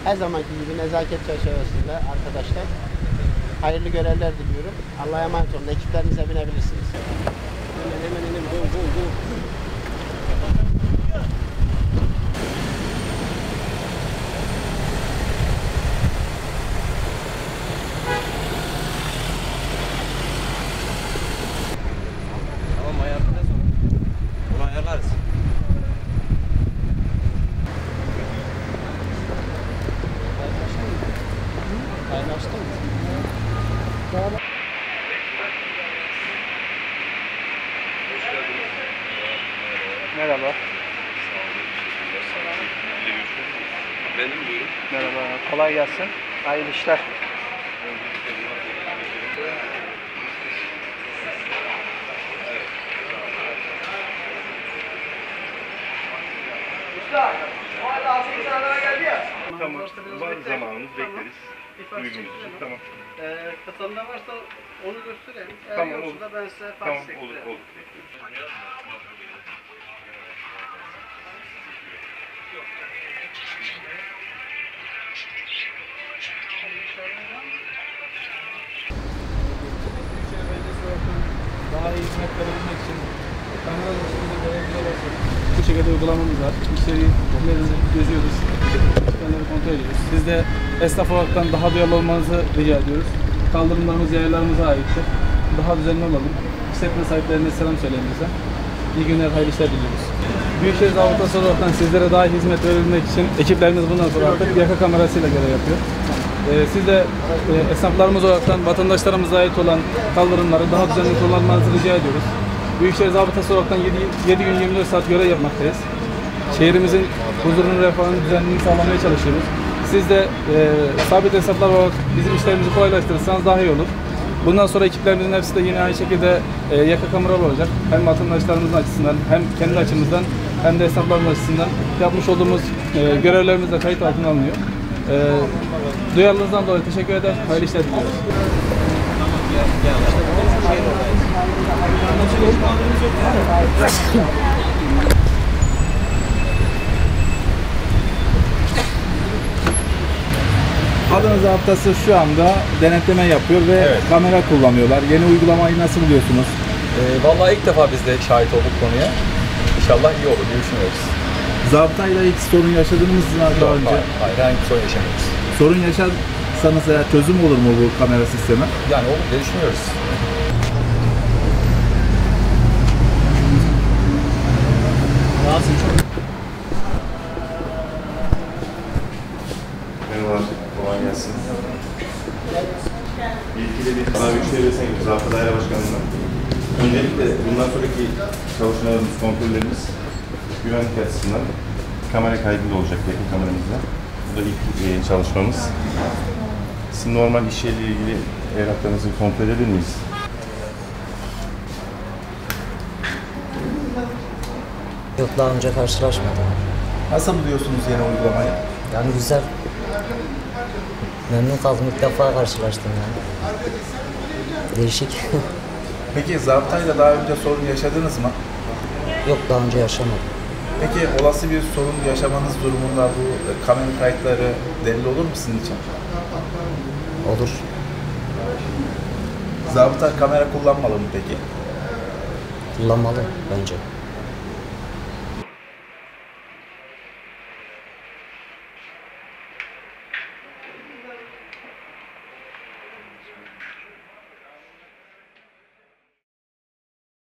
Her zamanki gibi nezaket çerçevesinde arkadaşlar hayırlı görevler diliyorum. Allah'a emanet olun. Ekiplerinize binebilirsiniz. Hemen inin. Go. Tamam, ayarlayacağız onu. Onu ayarlarız. Paylaştın mı? Merhaba. Benim buyurun. Merhaba. Kolay gelsin. Hayırlı işler. Tamam, var zamanımız bekleriz. Uygun için. Tamam. Katanlar varsa onu gösterelim. Eğer Tamam, yoksa olur. da ben size Tamam, fax olur. Daha iyi hizmet verebilmek için kameralar üstünde görevliler olsun. Bu şekilde uygulamamız var. İşlerimizi geziyoruz. İşlemleri kontrol ediyoruz. Siz de esnaf olaraktan daha duyarlı olmanızı rica ediyoruz. Kaldırımlarımız yayalarımıza aittir. Daha düzenli olalım. İşletme sahiplerine selam söyleyin bize. İyi günler, hayırlı işler diliyoruz. Büyükşehir Zabıtası olaraktan sizlere daha iyi hizmet verebilmek için ekiplerimiz bundan sonra artık yaka kamerasıyla görev yapıyor. Siz de esnaflarımız olaraktan vatandaşlarımıza ait olan kaldırımları daha düzenli kullanmanızı rica ediyoruz. Büyükşehir Zabıtası olaraktan 7 gün 24 saat görev yapmaktayız. Şehrimizin huzurunu, refahını, düzenini sağlamaya çalışıyoruz. Siz de sabit esnaflar olarak bizim işlerimizi kolaylaştırırsanız daha iyi olur. Bundan sonra ekiplerimizin hepsi de yine aynı şekilde yaka kameralı olacak. Hem vatandaşlarımızın açısından, hem kendi açımızdan, hem de esnaflarımız açısından yapmış olduğumuz görevlerimiz de kayıt altına alınıyor. Duyarlılığınızdan dolayı teşekkür eder. Hayırlı işler diliyoruz. Adana Zabıtası şu anda denetleme yapıyor ve kamera kullanıyorlar. Yeni uygulamayı nasıl buluyorsunuz? Vallahi ilk defa biz de şahit olduk konuya. İnşallah iyi olur diye düşünüyoruz. Zabıtayla hiç sorun yaşadınız mı daha önce? Hayır, herhangi bir sorun yaşamıyoruz. Sorun yaşarsanız eğer çözüm olur mu bu kamera sistemi? Yani olur diye düşünüyoruz. Merhabalar, kolay gelsin. İlgili bir Ana Büyükşehir Belediyesi Zabıta Daire Başkanı'na. Öncelikle bundan sonraki çalışmalarımız, kontrollerimiz güvenlik açısından kamera kaydıyla olacak, yakın kameramızla. Bu da ilk çalışmamız. Sizin normal iş yeriyle ilgili evraklarınızı kontrol edebilir miyiz? Yok, daha önce karşılaşmadım. Nasıl buluyorsunuz yeni uygulamayı? Yani güzel. Memnun kaldım, ilk defa karşılaştım yani. Değişik. Peki zabıtayla daha önce sorun yaşadınız mı? Yok, daha önce yaşamadım. Peki olası bir sorun yaşamanız durumunda bu kamera kayıtları delil olur mu sizin için? Olur. Zabıta kamera kullanmalı mı peki? Kullanmalı bence.